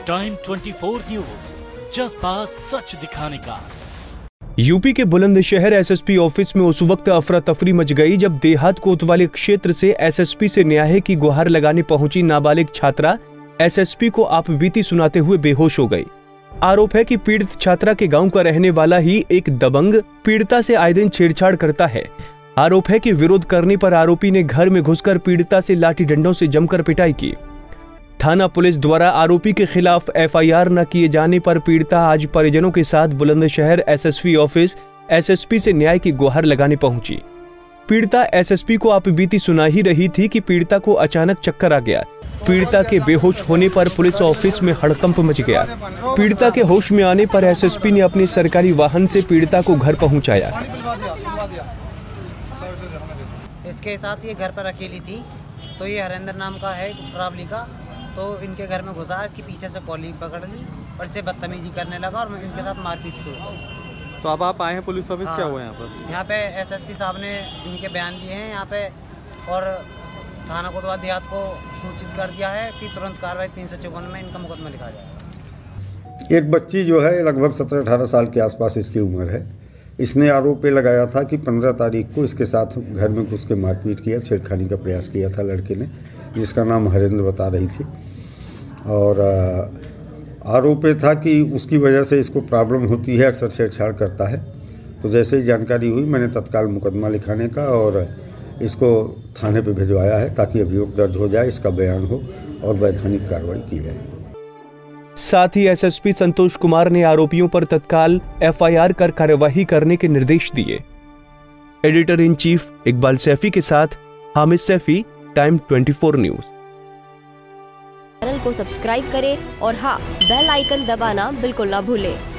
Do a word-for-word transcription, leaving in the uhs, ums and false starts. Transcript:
Time चौबीस news, जज्बा सच दिखाने का। यूपी के बुलंदशहर एसएसपी ऑफिस में उस वक्त अफरा तफरी मच गई जब देहात कोतवाली क्षेत्र से एसएसपी से न्याय की गुहार लगाने पहुंची नाबालिग छात्रा एसएसपी को आपबीती सुनाते हुए बेहोश हो गई। आरोप है कि पीड़ित छात्रा के गांव का रहने वाला ही एक दबंग पीड़िता से आए दिन छेड़छाड़ करता है। आरोप है कि विरोध करने पर आरोपी ने घर में घुसकर पीड़िता से लाठी डंडों से जमकर पिटाई की। थाना पुलिस द्वारा आरोपी के खिलाफ एफआईआर न किए जाने पर पीड़िता आज परिजनों के साथ बुलंदशहर एसएसपी ऑफिस एसएसपी से न्याय की गुहार लगाने पहुंची। पीड़िता एसएसपी को आपबीती सुना ही रही थी कि पीड़िता को अचानक चक्कर आ गया। पीड़िता के बेहोश होने पर पुलिस ऑफिस में हड़कंप मच गया। पीड़िता के होश में आने पर एसएसपी ने अपने सरकारी वाहन से पीड़िता को घर पहुंचाया। इसके साथ ये घर पर अकेली थी, तो ये हरेंद्र नाम का है ट्रावली का, तो इनके घर में घुसा, इसके पीछे से कॉलिंग पकड़ ली और इसे बदतमीजी करने लगा और इनके साथ मारपीट शुरू हो गई। तो अब आप आए हैं पुलिस ऑफिस, क्या हुआ यहाँ पर? यहाँ पे एसएसपी साहब ने इनके बयान लिए हैं यहाँ पे और थाना कोतवाली देहात को सूचित कर दिया है कि तुरंत कार्रवाई तीन सौ चौवन में इनका मुकदमा लिखा जाएगा। एक बच्ची जो है लगभग सत्रह अठारह साल के आसपास इसकी उम्र है। इसने आरोप पे लगाया था कि पंद्रह तारीख को इसके साथ घर में घुस के मारपीट किया, छेड़खानी का प्रयास किया था लड़के ने, जिसका नाम हरेंद्र बता रही थी। और आरोप ये था कि उसकी वजह से इसको प्रॉब्लम होती है, अक्सर छेड़छाड़ करता है। तो जैसे ही जानकारी हुई मैंने तत्काल मुकदमा लिखाने का और इसको थाने पे भिजवाया है ताकि अभियोग दर्ज हो जाए, इसका बयान हो और वैधानिक कार्रवाई की जाए। साथ ही एसएसपी संतोष कुमार ने आरोपियों पर तत्काल एफआईआर कर कार्यवाही करने के निर्देश दिए। Editor in chief Iqbal Saifi के साथ हामिद सैफी, टाइम चौबीस न्यूज। चैनल को सब्सक्राइब करें और हाँ, बेल आइकन दबाना बिल्कुल ना भूलें।